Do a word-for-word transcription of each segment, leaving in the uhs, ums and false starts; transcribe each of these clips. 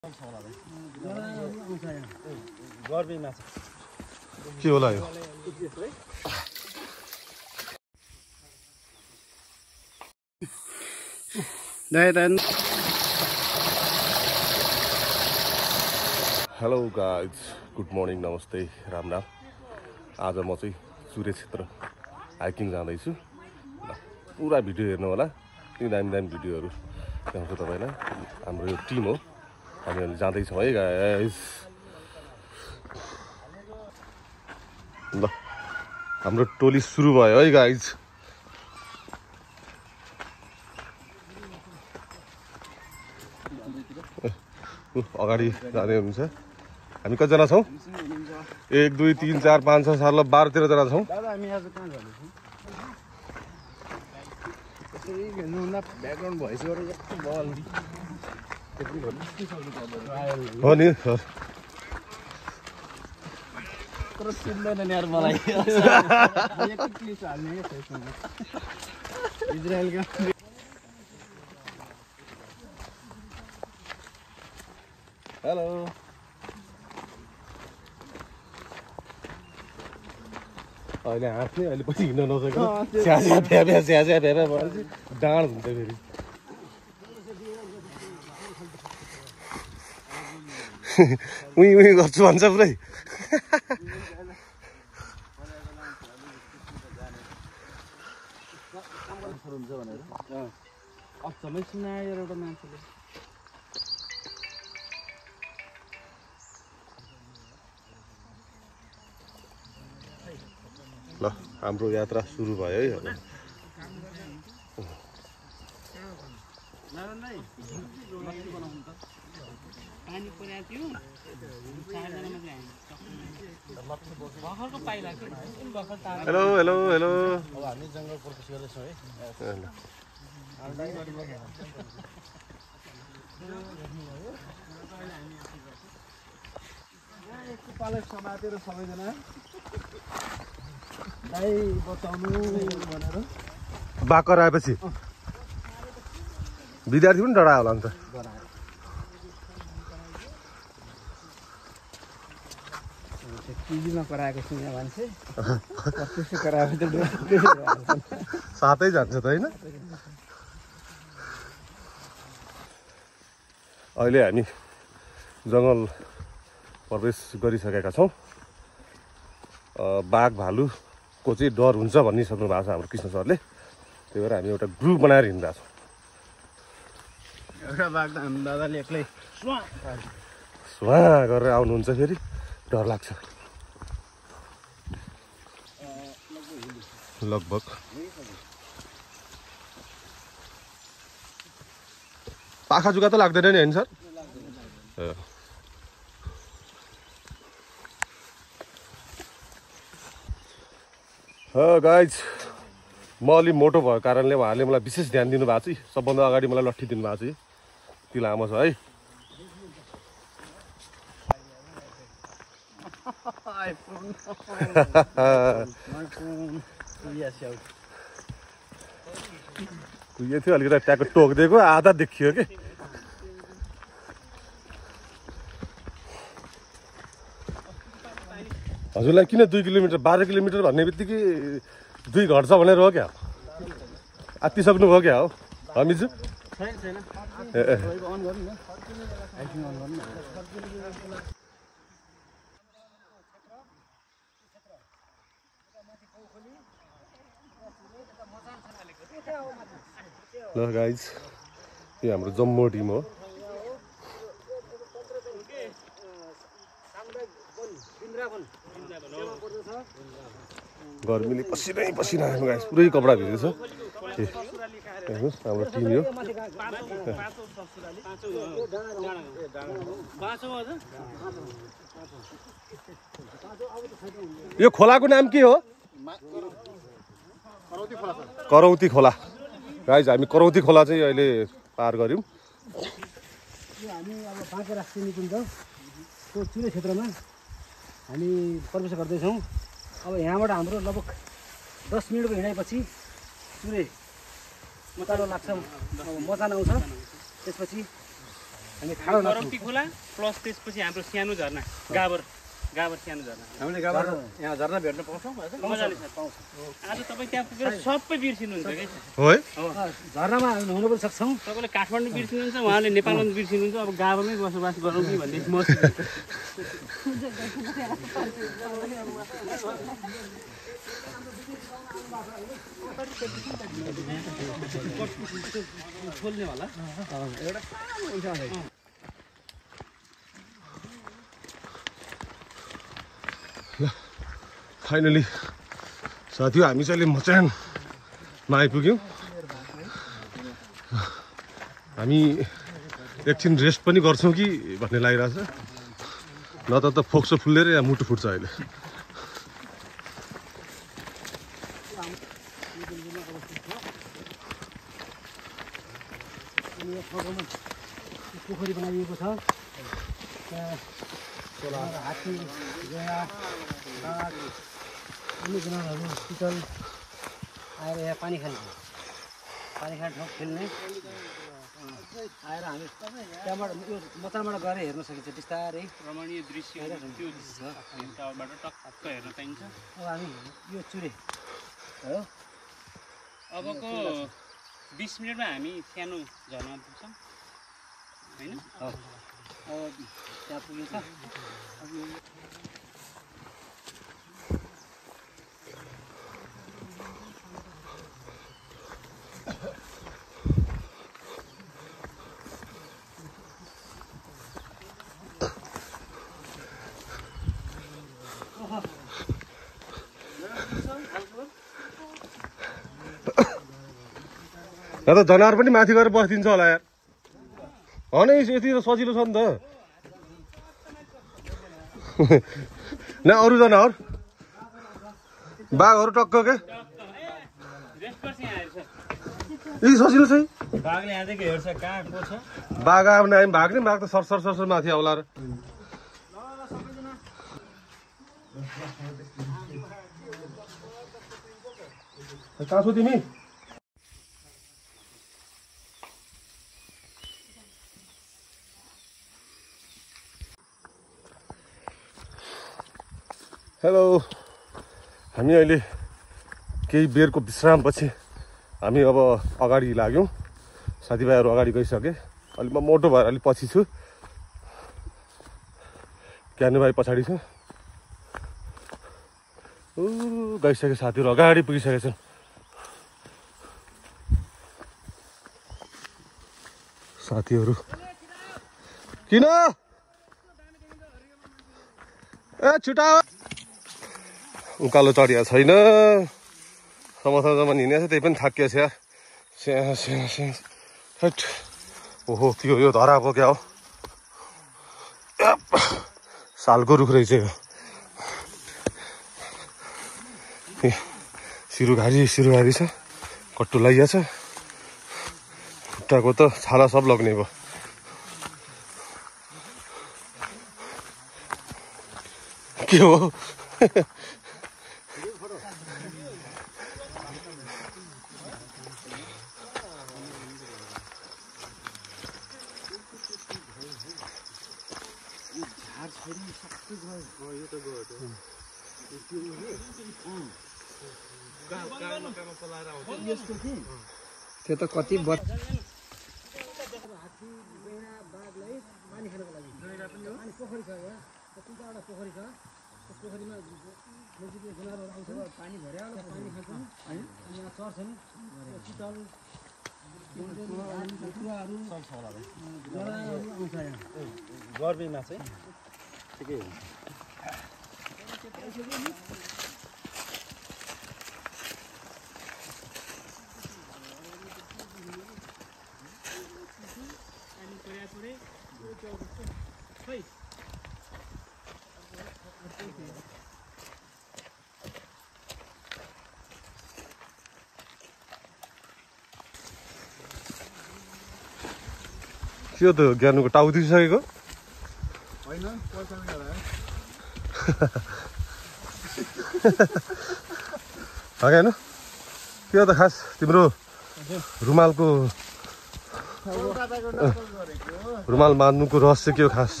के होला यो हेलो गाइज गुड मर्निङ नमस्ते राम राम। आज म चाहिँ सूर्य क्षेत्र हाइकिङ जाँदैछु। पुरा भिडियो हेर्नु होला, यी दामी दामी भिडियोहरू देखाउँछु तपाईँलाई। हाम्रो यो टिम हो, हामी अहिले जाँदैछौँ है गाइज। ल हाम्रो टोली सुरु भयो है गाइज। अगाडि जाँदै हुनुहुन्छ। हामी कतिजना छौँ? एक दुई तिन चार पाँच छ सात ल बाह्र तेह्रजना छौँ। हो नि सर, हेलो अहिले हाँस्ने, अहिले पछि हिँड्न नसक्यो। स्यास्या भ्याभ्या स्यास्या भ्याभ्या भएपछि डाँड हुन्छ फेरि। उही उही गर्छु भन्छ पुरै। ल हाम्रो यात्रा सुरु भयो है। अब हेलो हेलो हेलो हामी जङ्गल प्रवेश गर्दैछौँ है। समातेर सबैजना बचाउनु भनेर बाकर आएपछि विद्यार्थी पनि डरायो होला नि त। टिभीमा कराएको सुने मान्छे साथै जान्छ त होइन। अहिले हामी जङ्गल प्रवेश गरिसकेका छौँ। बाघ भालुको चाहिँ डर हुन्छ भनिसक्नु भएको छ हाम्रो कृष्ण सरले। त्यही भएर हामी एउटा ग्रुप बनाएर हिँड्दा छौँ। एउटा बाघ त हाम्रो दादाले एक्लै सुहा गरेर आउनुहुन्छ, फेरि डर लाग्छ लगभग। पाखा जुगा त लाग्दैन नि होइन सर? गाइज म अलि मोटो भएको कारणले उहाँहरूले मलाई विशेष ध्यान दिनुभएको छ। सबभन्दा अगाडि मलाई लट्ठी दिनुभएको छ। ती लामो छ है। यो थियो अलिकति ट्याक्क टोकिदिएको, आधा देखियो कि। हजुरलाई किन दुई किलोमिटर बाह्र किलोमिटर भन्ने बित्तिकै दुई घट्छ भनेर हो क्या? आत्तिसक्नु भयो क्या हो हामीजु? ल गाइज, यो हाम्रो जम्मो टिम हो। गर्मीले पसिनै पसिना आयो गाइस, पुरै कपडा भिजेछ। हेर्नुहोस् हाम्रो टिम यो। यो खोलाको नाम के हो? करौती खोला। गाइस हामी करौती खोला चाहिँ अहिले पार गऱ्यौँ। हामी अब बाँके राष्ट्रिय निकुञ्जको चुरे क्षेत्रमा हामी प्रवेश गर्दैछौँ। अब यहाँबाट हाम्रो लगभग दस मिनटको हिँडाइपछि चुरे मचाडो लाग्छ, मचान आउँछ। त्यसपछि अनि खाडो गरौटी खोला प्लस त्यसपछि हाम्रो सानो झरना गाबर गाबर सानो झरना हामीले गाबर यहाँ झरना भेट्न पाउँछौँ मजाले छ पाउँछ आज तपाईँ त्यहाँ पुगेर सबै बिर्सिनुहुन्छ कि हो है झरनामा हुन पनि सक्छौँ तपाईँले काठमाडौँ बिर्सिनुहुन्छ उहाँले नेपालमा बिर्सिनुहुन्छ अब गावरमै बसोबास गरौँ कि भन्ने म खोल्ने होला ल फाइनली साथी हामी चाहिँ अहिले मचानमा आइपुग्यौँ हामी एकछिन रेस्ट पनि गर्छौँ कि भन्ने लागिरहेछ न त त फोक्सो फुल्लेर या मुटु फुट्छ अहिले पोखरी बनाइएको छ हात्ती गया बाघ अन्य जनावरहरू शीतल आएर यहाँ पानी खाने पानी खाने ठाउँ खेल्ने आएर हामी त्यहाँबाट यो मचानबाट गएर हेर्न सकिन्छ बिस्तारै रमणीय दृश्य त्यो टावरबाट टक्क हेर्न पाइन्छ अब हामी यो चुरे हो अबको बिस मिनटमा हामी सानो झर्ना पुग्छौँ होइन अब त्यहाँ पुगिन्छ न त जनावर पनि माथि गएर बसिदिन्छ होला यार हो नै यति सजिलो छ नि त न अरू जनावर बाघहरू टक्क के यी सजिलो छ बाघले यहाँदेखि हेर्छ कहाँ को छ बाघ आयो भने हामी भाग्ने बाघ त सरसर सरसर माथि आउला र कहाँ छौ तिमी हेलो हामी अहिले केही बेरको विश्रामपछि हामी अब अगाडि लाग्यौँ साथीभाइहरू अगाडि गइसके अलिक म मोटो भएर अलिक पछि छु क्यानु भाइ पछाडि छ ऊ गइसके साथीहरू अगाडि पुगिसकेका छन् साथीहरू किन ए छुटा उकालो चढिया छैन समथासम्म हिँडेको छ त्यही पनि थाकिएको छ यार स्या स्या स्या हट ओहो त्यो यो धराको क्या हो सालको रुख रहेछ यो सिरुघारी सिरुघारी छ कट्टु लागिया छ खुट्टाको त छाला सब लग्ने भयो के हो त्यो त कति बच पोखरी छ एउटा पोखरी छ पोखरीमा नजिकै जनावरहरू आउँछ पानी भर्या पानी खान्छन् अनि यहाँ चर्छन् शीतल गर्मीमा चाहिँ ठिकै हो के हो त ज्ञानुको टाउ दिइसकेको होइन होइन के हो त खास तिम्रो रुमालको रुमाल बाँध्नुको रहस्य के हो खास?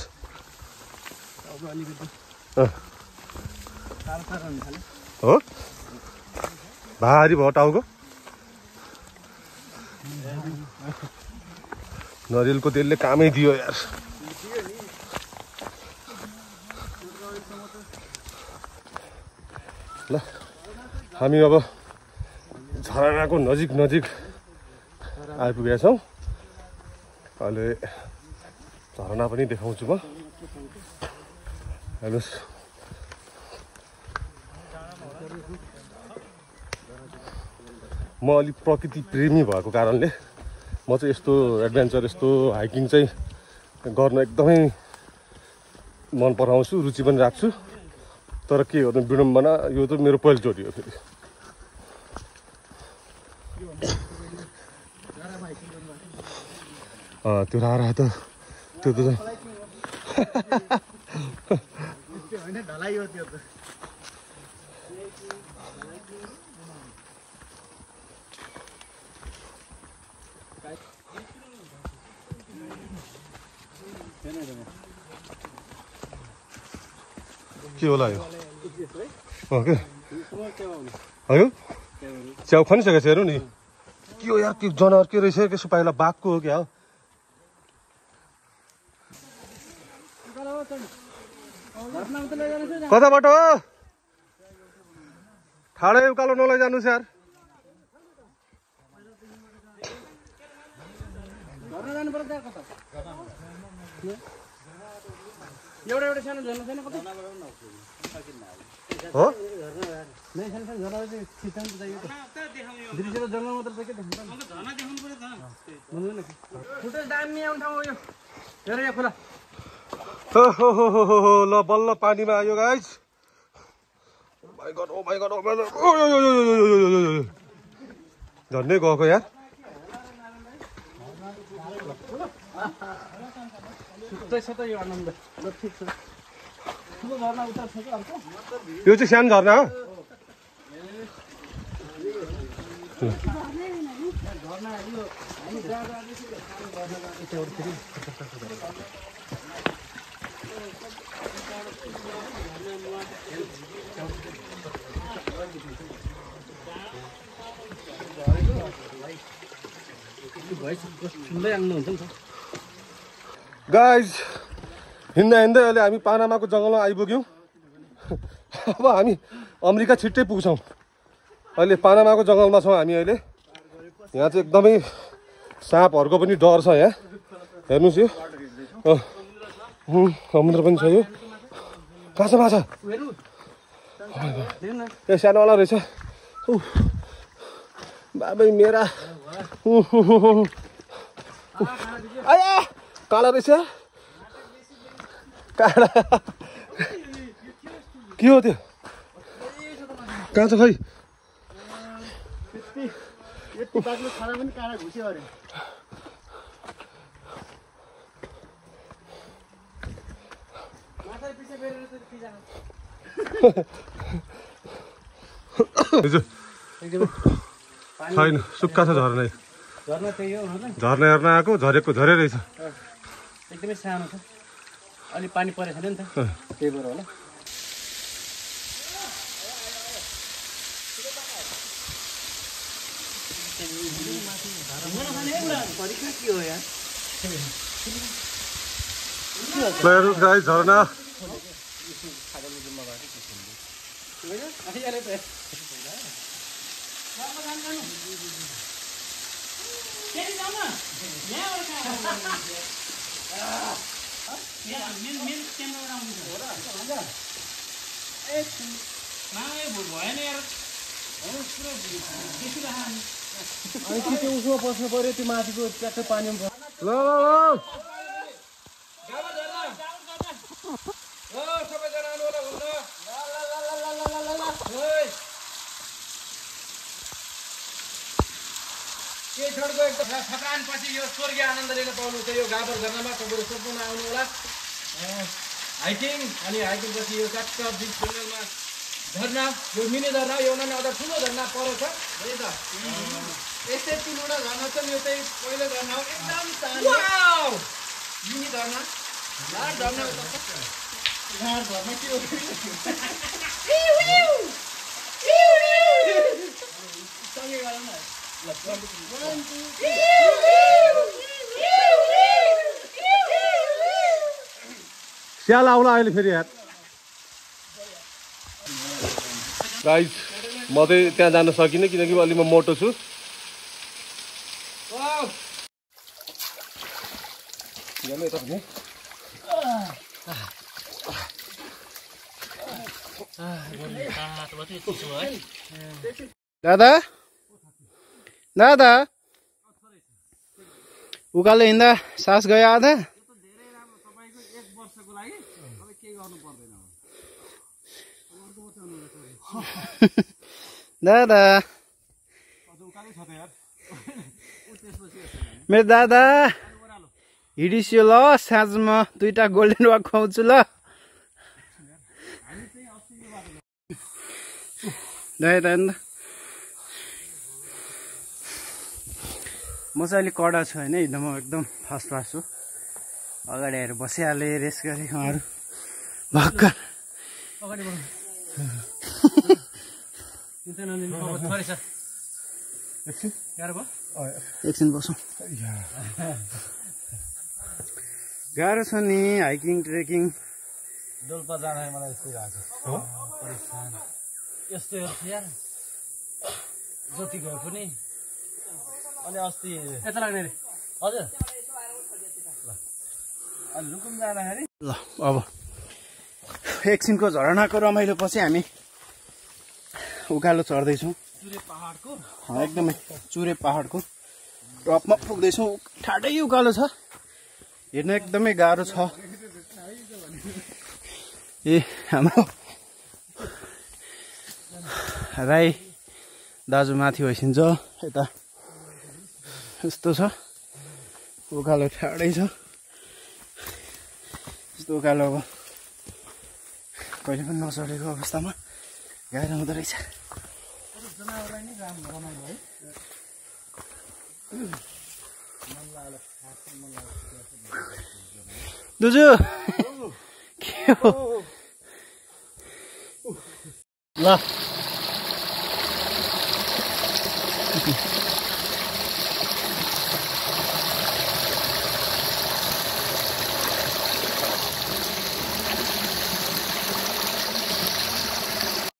हो भारी भयो टाउको। नरिवलको तेलले कामै दियो यार। ल हामी अब झरनाको नजिक नजिक आइपुगेका छौँ। अहिले झरना पनि देखाउँछु म। हेर्नुहोस् म अलिक प्रकृति प्रेमी भएको कारणले म चाहिँ यस्तो एडभेन्चर यस्तो हाइकिङ चाहिँ गर्न एकदमै मन पराउँछु, रुचि पनि राख्छु। तर के हो त विडम्बना, यो त मेरो पहिलोचोटि हो फेरि। त्यो रारा त त्यो त के होला यो? के हो च्याउ खनिसकेको छ हेर्नु नि। के हो यार, के जनावर के रहेछ? के सुपाइला बाघको हो क्या हो? कताबाट हो? ठाडै उकालो नलैजानुहोस् यार। एउटा एउटा सानो झर्ना छैन कतै हो? नै सानो सानो झर्ना चाहिँ खिच्न त चाहियो त। दृश्य त जङ्गल मात्र छ के देख्नु त? झर्ना देखाउनु पर्यो त। भन्दैन कि फुटेज दामी आउने ठाउँ हो यो। हेर यहाँ खोला। हो हो हो हो हो ल बल्ल पानीमा आयो guys. Oh my god, oh my god, oh my god. Oh yo yo yo yo yo yo यो झर्नै गएको यार। छुट्टै छ त यो आनन्द। ल ठिक छ। ठुलो झर्ना उता छ कि अर्को? यो चाहिँ सानो झर्ना हो। झर्ना यो हामी जहाँ जहाँ सानो झर्ना सुन्दै आउनुहुन्छ नि त। गाइज हिँड्दा हिँड्दै अहिले हामी पानामाको जङ्गलमा आइपुग्यौँ। अब हामी अमेरिका छिट्टै पुग्छौँ। अहिले पानामाको जङ्गलमा छौँ हामी अहिले। यहाँ चाहिँ एकदमै साँपहरूको पनि डर छ यहाँ। हेर्नुहोस् यो समुद्र पनि छ। यो कहाँ छ माछा? ए सानोवाला रहेछ। बाबै मेरा आया काला रहेछ। काला के हो त्यो? कहाँ छ खै? यति बाक्लो खाना पनि काँडा घुस्यो अरे। छैन, सुक्खा छ झर्नै। झर्ना त्यही हो होइन? झर्ना हेर्न आएको, झरेको झरे रहेछ। एकदमै सानो छ। अलि पानी परेको छैन नि त, त्यही भएर होला। के हो यार? हेर्नुहोस् गाइस झरना। अनि त्यो उसमा बस्नु पर्यो, त्यो माथिको ट्याक्कै पानीमा ल ल ल थकानपछि यो स्वर्गीय आनन्द लिन पाउनु चाहिँ यो गाबर झरनामा तपाईँहरू सम्पूर्ण आउनु होला। हाइकिङ अनि हाइकिङ पछि यो ट्याक्क बिच जङ्गलमा झरना, यो मिनी झरना, यो अझ ठुलो झरना परेको छ है त। यस्तै तिनवटा झर्ना छ यो चाहिँ पहिलो झर्ना हो एकदम सानो वाउ मिनी झर्ना लार झर्ना हो लार झर्ना के हो सँगै गरौँ न ल one two स्याल आउला अहिले फेरि यार गाइस म चाहिँ त्यहाँ जान सकिनँ किनकि अलि म मोटो छु दादा दादा उकालो हिँड्दा सास गयो आधा दादा मेरो दादा हिँडिस्यो ल साँझमा दुईटा गोल्डन वाक खुवाउँछु ल दादा म चाहिँ अलिक कडा छु होइन हिँड्दा म एकदम फास्ट फास्ट छु अगाडि आएर बसिहालेँ रेस गरेँ उहाँहरू भर्खर अगाडि बढ्नु थोरै छ गाह्रो भयो एकछिन बसौँ गाह्रो छ नि हाइकिङ ट्रेकिङ डोल्पा जाँदा मलाई यस्तै भएको हो यस्तै हो यार जति गए पनि अनि अस्ति यता लाग्ने रे हजुर अनि रुकुम जाँदाखेरि ल अब एकछिनको झरनाको रमाइलो पछि हामी उकालो चढ्दैछौँ एकदमै चुरे पहाडको टपमा पुग्दैछौँ ठाडै उकालो छ हेर्न एकदमै गाह्रो छ ए हाम्रो राई दाजु माथि भइसिन्छ यता यस्तो छ उकालो ठाडै छ यस्तो उकालो अब कहिले पनि नचढेको अवस्थामा गाह्रो हुँदो रहेछ दुजु के हो ल